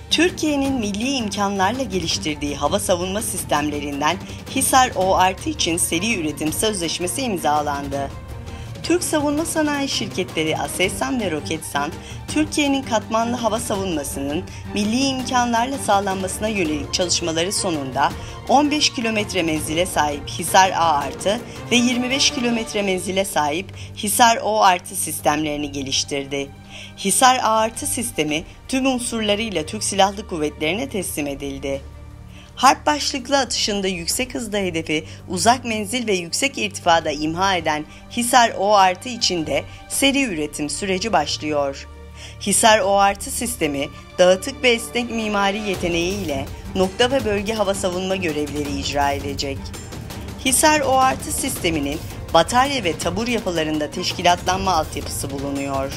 Türkiye'nin milli imkanlarla geliştirdiği hava savunma sistemlerinden Hisar-ORT için seri üretim sözleşmesi imzalandı. Türk savunma sanayi şirketleri Aselsan ve Roketsan, Türkiye'nin katmanlı hava savunmasının milli imkanlarla sağlanmasına yönelik çalışmaları sonunda 15 kilometre menzile sahip Hisar-A artı ve 25 kilometre menzile sahip Hisar-O artı sistemlerini geliştirdi. Hisar-A artı sistemi tüm unsurlarıyla Türk Silahlı Kuvvetleri'ne teslim edildi. Harp başlıklı atışında yüksek hızda hedefi uzak menzil ve yüksek irtifada imha eden Hisar-O artı için de seri üretim süreci başlıyor. Hisar-O artı sistemi dağıtık ve esnek mimari yeteneğiyle nokta ve bölge hava savunma görevleri icra edecek. Hisar-O artı sisteminin batarya ve tabur yapılarında teşkilatlanma altyapısı bulunuyor.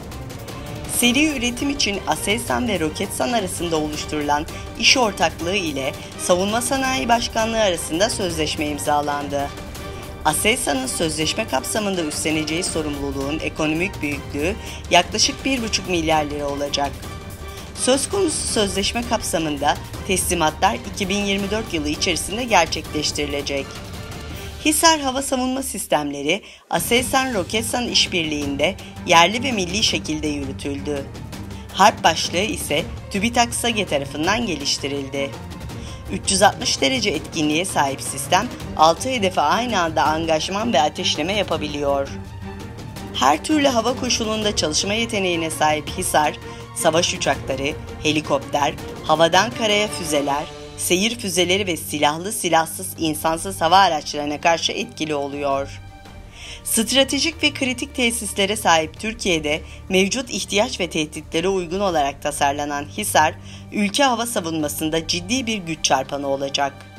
Seri üretim için Aselsan ve Roketsan arasında oluşturulan iş ortaklığı ile Savunma Sanayi Başkanlığı arasında sözleşme imzalandı. Aselsan'ın sözleşme kapsamında üstleneceği sorumluluğun ekonomik büyüklüğü yaklaşık 1,5 milyar lira olacak. Söz konusu sözleşme kapsamında teslimatlar 2024 yılı içerisinde gerçekleştirilecek. Hisar Hava Savunma Sistemleri, Aselsan-Roketsan işbirliğinde yerli ve milli şekilde yürütüldü. Harp başlığı ise TÜBİTAK SAGE tarafından geliştirildi. 360 derece etkinliğe sahip sistem, 6 hedefe aynı anda angajman ve ateşleme yapabiliyor. Her türlü hava koşulunda çalışma yeteneğine sahip Hisar, savaş uçakları, helikopter, havadan karaya füzeler, seyir füzeleri ve silahlı silahsız insansız hava araçlarına karşı etkili oluyor. Stratejik ve kritik tesislere sahip Türkiye'de mevcut ihtiyaç ve tehditlere uygun olarak tasarlanan Hisar, ülke hava savunmasında ciddi bir güç çarpanı olacak.